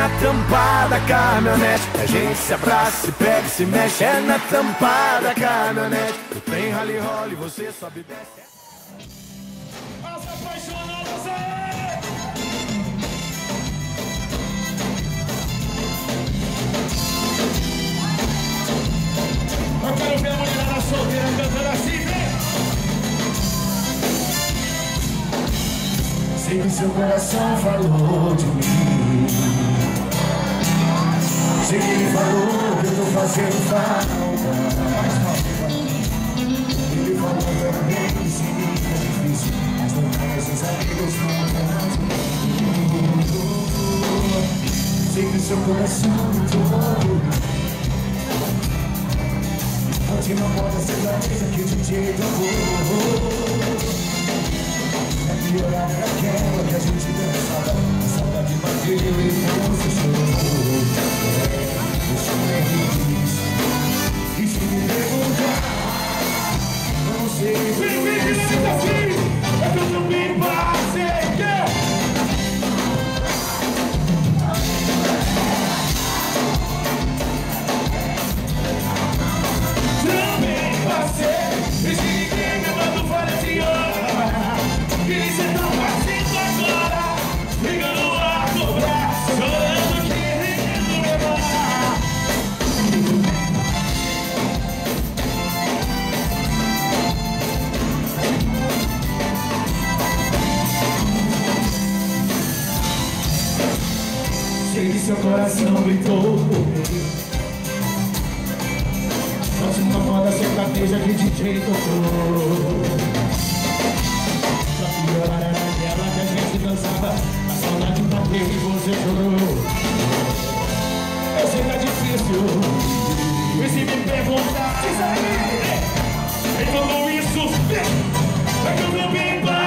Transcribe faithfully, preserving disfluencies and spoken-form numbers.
na tampa da caminhonete. A gente se abraça, se pega, se mexe. É na tampa da caminhonete. O trem rally rola e você sobe e desce. As apaixonadas aí! Eu quero ver a mulherada solteira cantando assim, vem! Sei que seu coração falou de mim. Sei que ele falou que eu tô fazendo falta. Ele falou também que seria difícil, mas não tem esses amigos não. Sei que seu coração falou. A última moda sertaneja que o D J tocou. É pior aquela que a gente dançava. A saudade bateu e você chorou. Você é isso. E se me perguntar, não sei se Vem, vem, vem, vem, assim! É que eu também passei, yeah! Também passei, e se ninguém me mandou fora de hora. Que cê tá fazendo agora? Ligando a cobrar, chorando, querendo me levar. sei que seu coração gritou por mim. Próxima moda sertaneja que D J tocou. Pra piorar era aquela que a gente dançava. A saudade bateu e você chorou. Eu sei que é difícil. E se me perguntar, diz aí, e tudo isso, é que eu também passei.